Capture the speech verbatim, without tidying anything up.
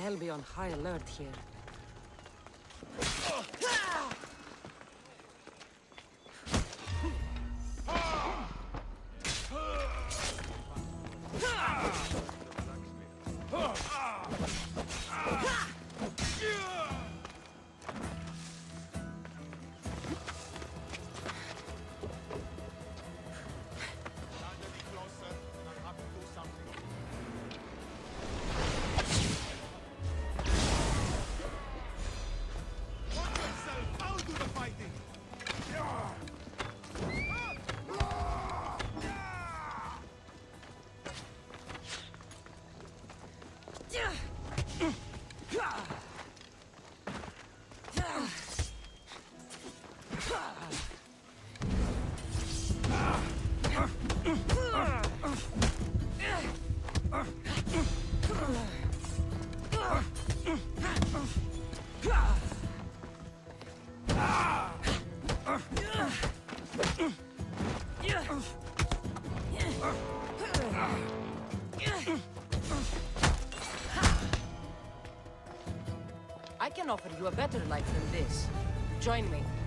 They'll be on high alert here. I can offer you a better life than this. Join me.